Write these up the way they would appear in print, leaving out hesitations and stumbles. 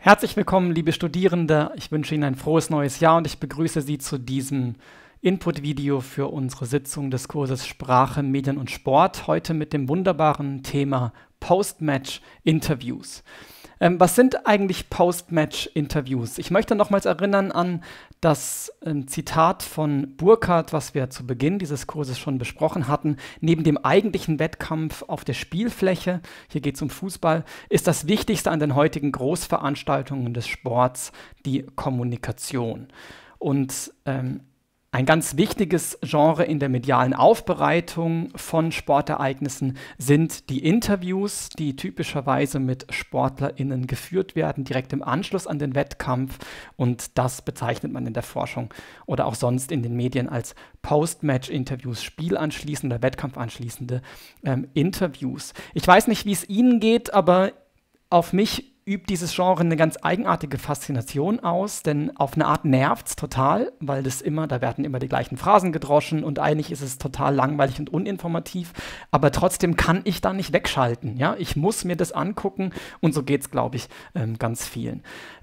Herzlich willkommen, liebe Studierende. Ich wünsche Ihnen ein frohes neues Jahr und ich begrüße Sie zu diesem Input-Video für unsere Sitzung des Kurses Sprache, Medien und Sport. Heute mit dem wunderbaren Thema Post-Match-Interviews. Was sind eigentlich Post-Match-Interviews? Ich möchte nochmals erinnern an das Zitat von Burkhardt, was wir zu Beginn dieses Kurses schon besprochen hatten. Neben dem eigentlichen Wettkampf auf der Spielfläche, hier geht es um Fußball, ist das Wichtigste an den heutigen Großveranstaltungen des Sports die Kommunikation. Und ein ganz wichtiges Genre in der medialen Aufbereitung von Sportereignissen sind die Interviews, die typischerweise mit SportlerInnen geführt werden, direkt im Anschluss an den Wettkampf. Und das bezeichnet man in der Forschung oder auch sonst in den Medien als Post-Match-Interviews, spielanschließende, wettkampfanschließende Interviews. Ich weiß nicht, wie es Ihnen geht, aber auf mich übt dieses Genre eine ganz eigenartige Faszination aus, denn auf eine Art nervt es total, weil da werden immer die gleichen Phrasen gedroschen und eigentlich ist es total langweilig und uninformativ, aber trotzdem kann ich da nicht wegschalten. Ja? Ich muss mir das angucken und so geht es, glaube ich, ganz vielen.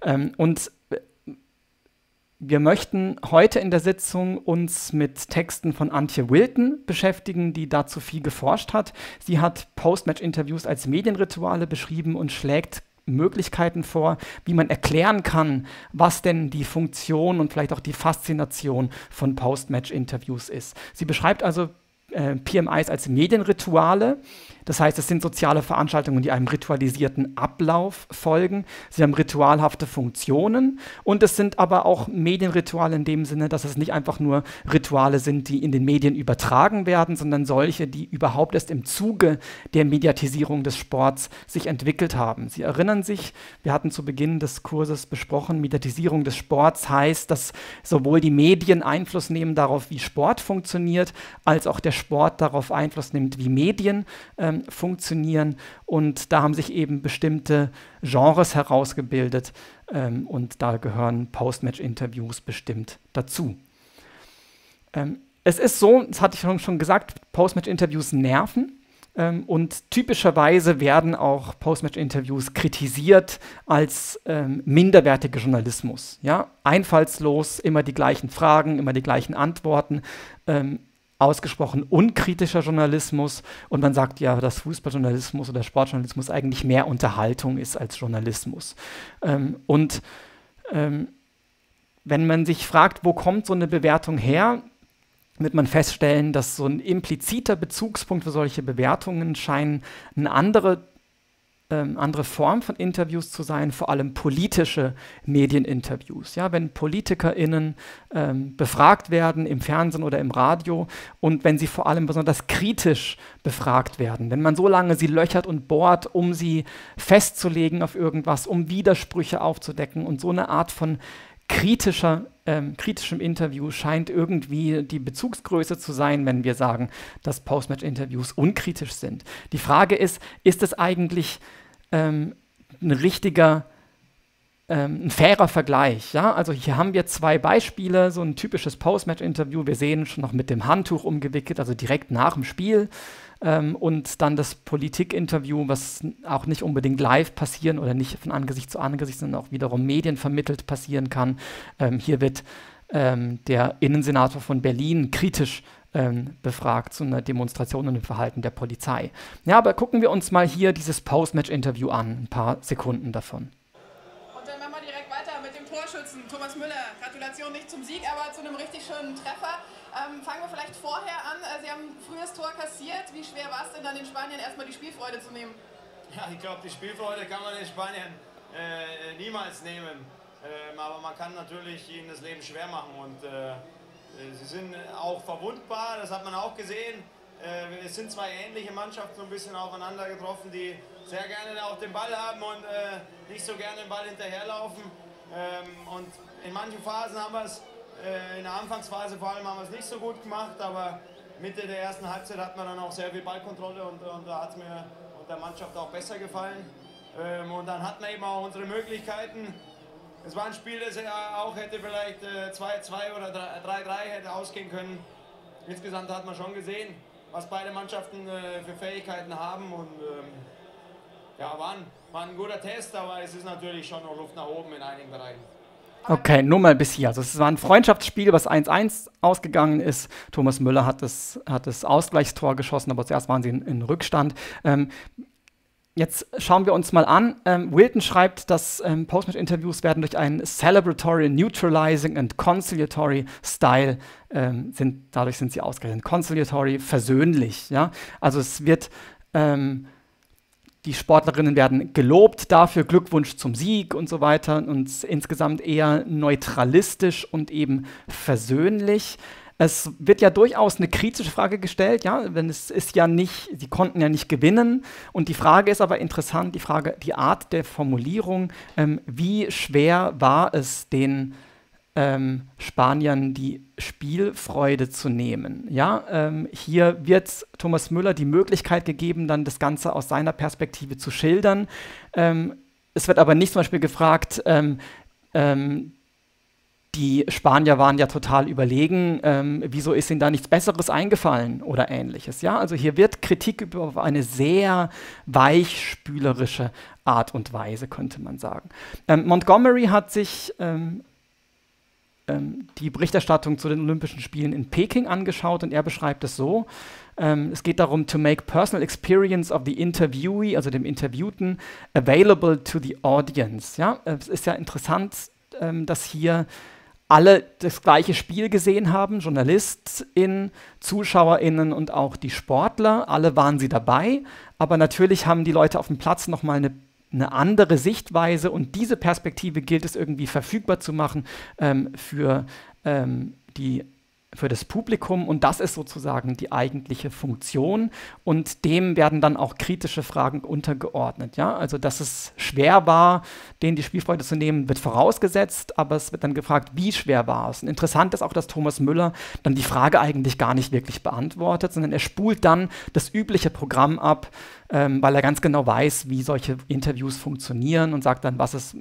Wir möchten heute in der Sitzung uns mit Texten von Antje Wilton beschäftigen, die dazu viel geforscht hat. Sie hat Post-Match-Interviews als Medienrituale beschrieben und schlägt Möglichkeiten vor, wie man erklären kann, was denn die Funktion und vielleicht auch die Faszination von Post-Match-Interviews ist. Sie beschreibt also PMIs als Medienrituale. Das heißt, es sind soziale Veranstaltungen, die einem ritualisierten Ablauf folgen. Sie haben ritualhafte Funktionen und es sind aber auch Medienrituale in dem Sinne, dass es nicht einfach nur Rituale sind, die in den Medien übertragen werden, sondern solche, die überhaupt erst im Zuge der Mediatisierung des Sports sich entwickelt haben. Sie erinnern sich, wir hatten zu Beginn des Kurses besprochen, Mediatisierung des Sports heißt, dass sowohl die Medien Einfluss nehmen darauf, wie Sport funktioniert, als auch der Sport darauf Einfluss nimmt, wie Medien funktionieren. Und da haben sich eben bestimmte Genres herausgebildet und da gehören Post-Match-Interviews bestimmt dazu. Es ist so, das hatte ich schon gesagt, Post-Match-Interviews nerven. Und typischerweise werden auch Post-Match-Interviews kritisiert als minderwertiger Journalismus. Ja? Einfallslos, immer die gleichen Fragen, immer die gleichen Antworten. Ausgesprochen unkritischer Journalismus und man sagt ja, dass Fußballjournalismus oder Sportjournalismus eigentlich mehr Unterhaltung ist als Journalismus. Wenn man sich fragt, wo kommt so eine Bewertung her, wird man feststellen, dass so ein impliziter Bezugspunkt für solche Bewertungen scheinen eine andere Form von Interviews zu sein, vor allem politische Medieninterviews. Ja, wenn PolitikerInnen befragt werden im Fernsehen oder im Radio und wenn sie vor allem besonders kritisch befragt werden, wenn man so lange sie löchert und bohrt, um sie festzulegen auf irgendwas, um Widersprüche aufzudecken und so eine Art von kritischem Interview scheint irgendwie die Bezugsgröße zu sein, wenn wir sagen, dass Post-Match-Interviews unkritisch sind. Die Frage ist es eigentlich ein fairer Vergleich? Ja? Also hier haben wir zwei Beispiele, so ein typisches Post-Match-Interview. Wir sehen schon noch mit dem Handtuch umgewickelt, also direkt nach dem Spiel. Und dann das Politik-Interview, was auch nicht unbedingt live passieren oder nicht von Angesicht zu Angesicht, sondern auch wiederum medienvermittelt passieren kann. Hier wird der Innensenator von Berlin kritisch befragt zu einer Demonstration und dem Verhalten der Polizei. Ja, aber gucken wir uns mal hier dieses Post-Match-Interview an, ein paar Sekunden davon. Und dann machen wir direkt weiter mit dem Torschützen, Thomas Müller. Gratulation nicht zum Sieg, aber zu einem richtig schönen Treffer. Fangen wir vielleicht vorher an. Sie haben frühes Tor kassiert. Wie schwer war es denn dann in Spanien erstmal die Spielfreude zu nehmen? Ja, ich glaube, die Spielfreude kann man in Spanien niemals nehmen. Aber man kann natürlich ihnen das Leben schwer machen und sie sind auch verwundbar, das hat man auch gesehen. Es sind zwei ähnliche Mannschaften so ein bisschen aufeinander getroffen, die sehr gerne auch den Ball haben und nicht so gerne den Ball hinterherlaufen. Und in manchen Phasen haben wir es, in der Anfangsphase vor allem haben wir es nicht so gut gemacht, aber Mitte der ersten Halbzeit hat man dann auch sehr viel Ballkontrolle und da hat es mir und der Mannschaft auch besser gefallen. Und dann hatten wir eben auch unsere Möglichkeiten. Es war ein Spiel, das auch hätte vielleicht 2-2 oder 3-3 hätte ausgehen können. Insgesamt hat man schon gesehen, was beide Mannschaften für Fähigkeiten haben und ja, war ein guter Test, aber es ist natürlich schon noch Luft nach oben in einigen Bereichen. Okay, nur mal bis hier. Also es war ein Freundschaftsspiel, was 1:1 ausgegangen ist. Thomas Müller hat das Ausgleichstor geschossen, aber zuerst waren sie in Rückstand. Jetzt schauen wir uns mal an. Wilton schreibt, dass Post-Match-Interviews werden durch einen Celebratory, Neutralizing and Conciliatory Style dadurch sind sie ausgezeichnet. Conciliatory, versöhnlich. Ja? Also es wird die Sportlerinnen werden gelobt dafür, Glückwunsch zum Sieg und so weiter und insgesamt eher neutralistisch und eben versöhnlich. Es wird ja durchaus eine kritische Frage gestellt, ja, wenn es ist ja nicht, sie konnten ja nicht gewinnen und die Frage ist aber interessant, die Art der Formulierung, wie schwer war es den Spaniern die Spielfreude zu nehmen. Ja, hier wird Thomas Müller die Möglichkeit gegeben, dann das Ganze aus seiner Perspektive zu schildern. Es wird aber nicht zum Beispiel gefragt, die Spanier waren ja total überlegen, wieso ist ihnen da nichts Besseres eingefallen oder ähnliches. Ja? Also hier wird Kritik auf eine sehr weichspülerische Art und Weise, könnte man sagen. Montgomery hat sich die Berichterstattung zu den Olympischen Spielen in Peking angeschaut und er beschreibt es so. Es geht darum, to make personal experience of the interviewee, also dem Interviewten, available to the audience. Ja? Es ist ja interessant, dass hier alle das gleiche Spiel gesehen haben, JournalistInnen, ZuschauerInnen und auch die Sportler. Alle waren sie dabei, aber natürlich haben die Leute auf dem Platz nochmal eine andere Sichtweise und diese Perspektive gilt es irgendwie verfügbar zu machen für das Publikum und das ist sozusagen die eigentliche Funktion und dem werden dann auch kritische Fragen untergeordnet. Ja? Also, dass es schwer war, denen die Spielfreude zu nehmen, wird vorausgesetzt, aber es wird dann gefragt, wie schwer war es. Und interessant ist auch, dass Thomas Müller dann die Frage eigentlich gar nicht wirklich beantwortet, sondern er spult dann das übliche Programm ab, weil er ganz genau weiß, wie solche Interviews funktionieren und sagt dann,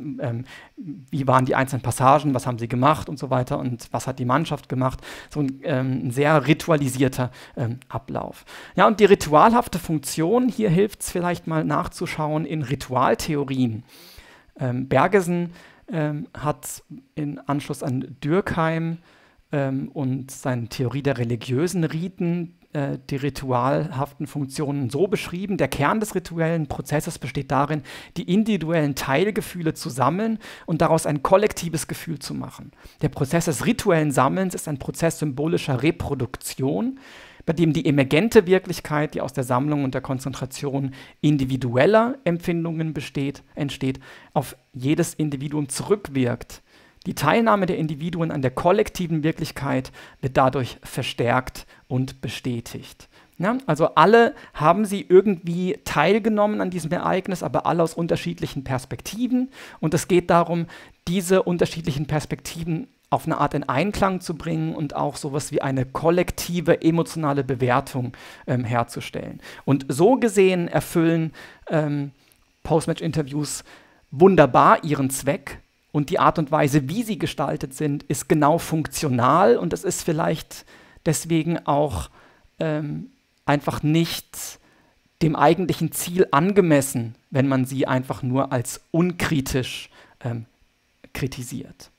wie waren die einzelnen Passagen, was haben sie gemacht und so weiter und was hat die Mannschaft gemacht. So ein sehr ritualisierter Ablauf. Ja, und die ritualhafte Funktion, hier hilft es vielleicht mal nachzuschauen in Ritualtheorien. Bergesen hat in Anschluss an Durkheim und seine Theorie der religiösen Riten die ritualhaften Funktionen so beschrieben. Der Kern des rituellen Prozesses besteht darin, die individuellen Teilgefühle zu sammeln und daraus ein kollektives Gefühl zu machen. Der Prozess des rituellen Sammelns ist ein Prozess symbolischer Reproduktion, bei dem die emergente Wirklichkeit, die aus der Sammlung und der Konzentration individueller Empfindungen entsteht, auf jedes Individuum zurückwirkt. Die Teilnahme der Individuen an der kollektiven Wirklichkeit wird dadurch verstärkt und bestätigt. Ja, also alle haben sie irgendwie teilgenommen an diesem Ereignis, aber alle aus unterschiedlichen Perspektiven. Und es geht darum, diese unterschiedlichen Perspektiven auf eine Art in Einklang zu bringen und auch sowas wie eine kollektive emotionale Bewertung herzustellen. Und so gesehen erfüllen Post-Match-Interviews wunderbar ihren Zweck. Und die Art und Weise, wie sie gestaltet sind, ist genau funktional und es ist vielleicht deswegen auch einfach nicht dem eigentlichen Ziel angemessen, wenn man sie einfach nur als unkritisch kritisiert.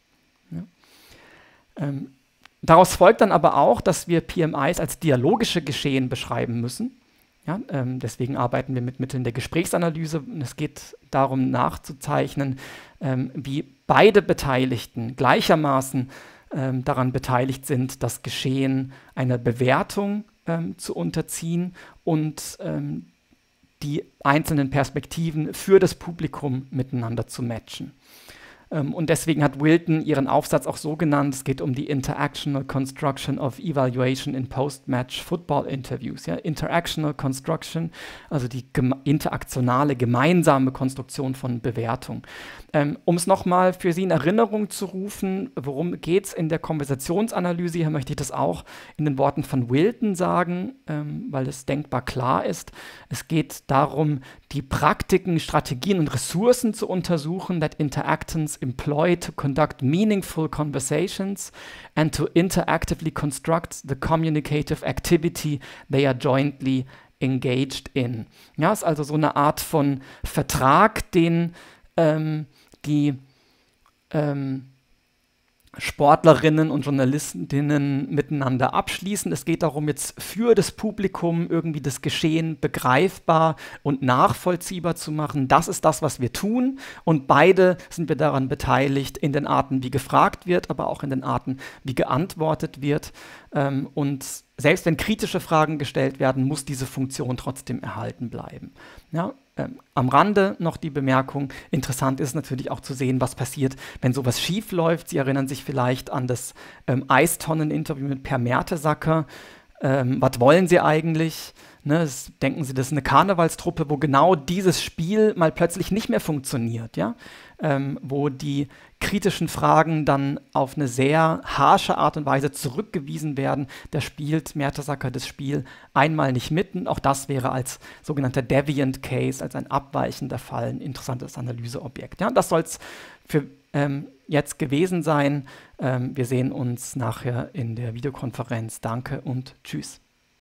Ja. Daraus folgt dann aber auch, dass wir PMIs als dialogische Geschehen beschreiben müssen. Ja, deswegen arbeiten wir mit Mitteln der Gesprächsanalyse. Es geht darum, nachzuzeichnen, wie beide Beteiligten gleichermaßen daran beteiligt sind, das Geschehen einer Bewertung zu unterziehen und die einzelnen Perspektiven für das Publikum miteinander zu matchen. Und deswegen hat Wilton ihren Aufsatz auch so genannt, es geht um die Interactional Construction of Evaluation in Post-Match Football Interviews. Ja? Interactional Construction, also die interaktionale, gemeinsame Konstruktion von Bewertung. Um es nochmal für Sie in Erinnerung zu rufen, worum geht es in der Konversationsanalyse? Hier möchte ich das auch in den Worten von Wilton sagen, weil es denkbar klar ist. Es geht darum, die Praktiken, Strategien und Ressourcen zu untersuchen, that interactants employ to conduct meaningful conversations and to interactively construct the communicative activity they are jointly engaged in. Ja, ist also so eine Art von Vertrag, den die Sportlerinnen und Journalistinnen miteinander abschließen. Es geht darum, jetzt für das Publikum irgendwie das Geschehen begreifbar und nachvollziehbar zu machen. Das ist das, was wir tun. Und beide sind wir daran beteiligt, in den Arten, wie gefragt wird, aber auch in den Arten, wie geantwortet wird. Und selbst wenn kritische Fragen gestellt werden, muss diese Funktion trotzdem erhalten bleiben. Ja, am Rande noch die Bemerkung, interessant ist natürlich auch zu sehen, was passiert, wenn sowas schief läuft. Sie erinnern sich vielleicht an das Eistonnen-Interview mit Per Mertesacker. Was wollen Sie eigentlich? Ne, denken Sie, das ist eine Karnevalstruppe, wo genau dieses Spiel mal plötzlich nicht mehr funktioniert, ja? Wo die kritischen Fragen dann auf eine sehr harsche Art und Weise zurückgewiesen werden. Da spielt Mertesacker das Spiel einmal nicht mit. Und auch das wäre als sogenannter Deviant Case, als ein abweichender Fall, ein interessantes Analyseobjekt. Ja? Das soll es für jetzt gewesen sein. Wir sehen uns nachher in der Videokonferenz. Danke und tschüss.